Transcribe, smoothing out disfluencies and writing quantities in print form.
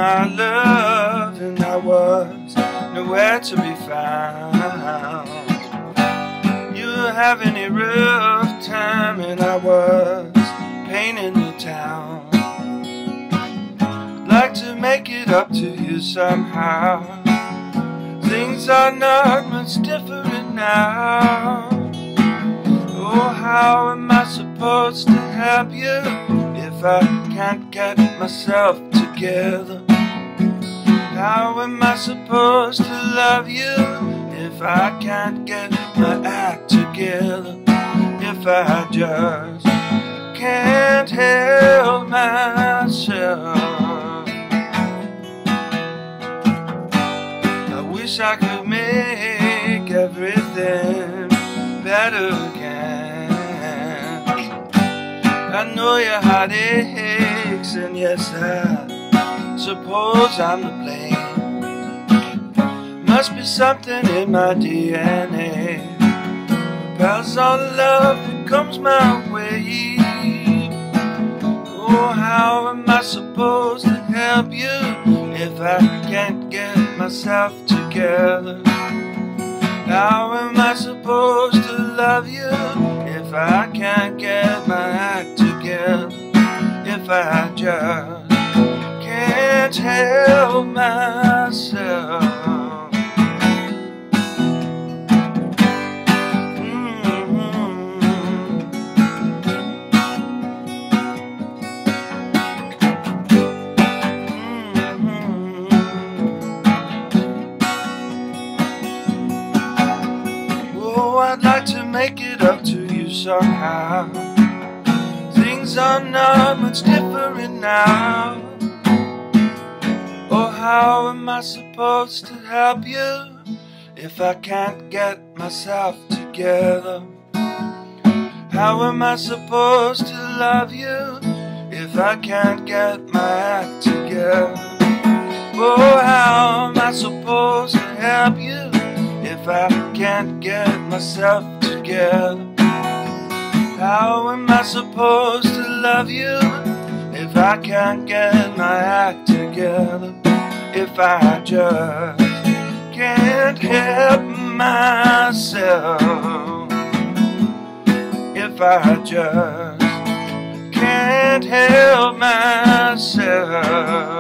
my love, and I was nowhere to be found. You were having a rough time, and I was painting the town. Like to make it up to you somehow. Things are not much different now. Oh, how am I supposed to help you if I can't get myself together? How am I supposed to love you if I can't get my act together? If I just can't help myself. I wish I could make everything better again. I know your heart aches, and yes, I suppose I'm to blame. Must be something in my DNA. Pass on love that comes my way. Oh, how am I supposed to help you if I can't get myself together? How am I supposed to love you if I can't get my act together? If I just can't help myself. Oh, I'd like to make it up to you somehow. Things are not much different now. Oh, how am I supposed to help you if I can't get myself together? How am I supposed to love you if I can't get my act together? Oh, how am I supposed to help you if I can't get myself together? How am I supposed to love you if I can't get my act together? If I just can't help myself. If I just can't help myself.